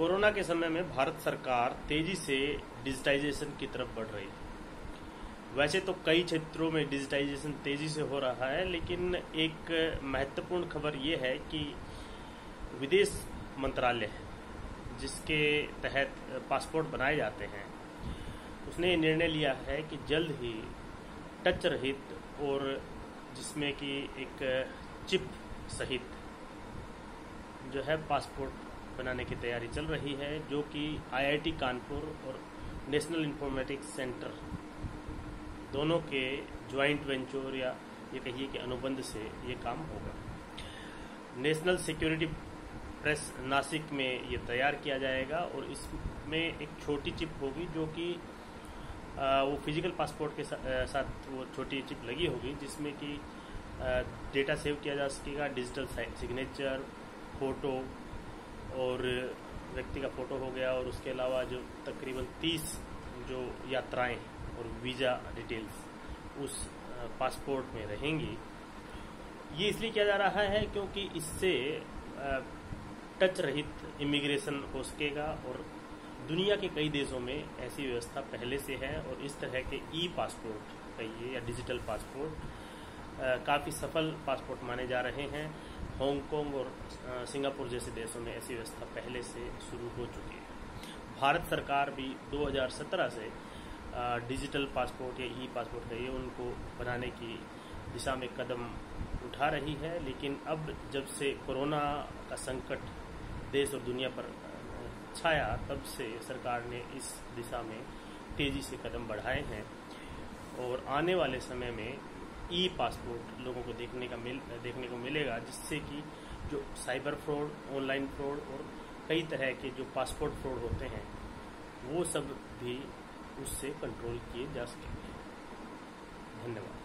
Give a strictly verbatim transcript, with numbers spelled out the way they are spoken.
Corona के समय में भारत सरकार तेजी से डिजिटाइजेशन की तरफ बढ़ रही है। वैसे तो कई क्षेत्रों में डिजिटाइजेशन तेजी से हो रहा है, लेकिन एक महत्वपूर्ण खबर ये है कि विदेश मंत्रालय जिसके तहत पासपोर्ट बनाए जाते हैं, उसने निर्णय लिया है कि जल्द ही टच रहित और जिसमें कि एक चिप सहित जो है पासपोर्ट बनाने की तैयारी चल रही है, जो कि आईआईटी कानपुर और नेशनल इंफॉर्मेटिक्स सेंटर दोनों के ज्वाइंट वेंचर या ये कहिए कि अनुबंध से ये काम होगा। नेशनल सिक्योरिटी प्रेस नासिक में ये तैयार किया जाएगा और इसमें एक छोटी चिप होगी जो कि वो फिजिकल पासपोर्ट के साथ वो छोटी चिप लगी होगी, जिसमें कि डेटा सेव किया जा सकेगा, डिजिटल सिग्नेचर, फोटो और व्यक्ति का फोटो हो गया, और उसके अलावा जो तकरीबन तीस जो यात्राएं और वीज़ा डिटेल्स उस पासपोर्ट में रहेंगी। ये इसलिए किया जा रहा है क्योंकि इससे टच रहित इमिग्रेशन हो सकेगा, और दुनिया के कई देशों में ऐसी व्यवस्था पहले से है, और इस तरह के ई पासपोर्ट कहिए या डिजिटल पासपोर्ट काफ़ी सफल पासपोर्ट माने जा रहे हैं। हांगकांग और सिंगापुर जैसे देशों में ऐसी व्यवस्था पहले से शुरू हो चुकी है। भारत सरकार भी दो हज़ार सत्रह से डिजिटल पासपोर्ट या ई पासपोर्ट कहिए उनको बनाने की दिशा में कदम उठा रही है, लेकिन अब जब से कोरोना का संकट देश और दुनिया पर छाया, तब से सरकार ने इस दिशा में तेजी से कदम बढ़ाए हैं, और आने वाले समय में ई पासपोर्ट लोगों को देखने का मिल देखने को मिलेगा, जिससे कि जो साइबर फ्रॉड, ऑनलाइन फ्रॉड और कई तरह के जो पासपोर्ट फ्रॉड होते हैं वो सब भी उससे कंट्रोल किए जा सकेंगे। धन्यवाद।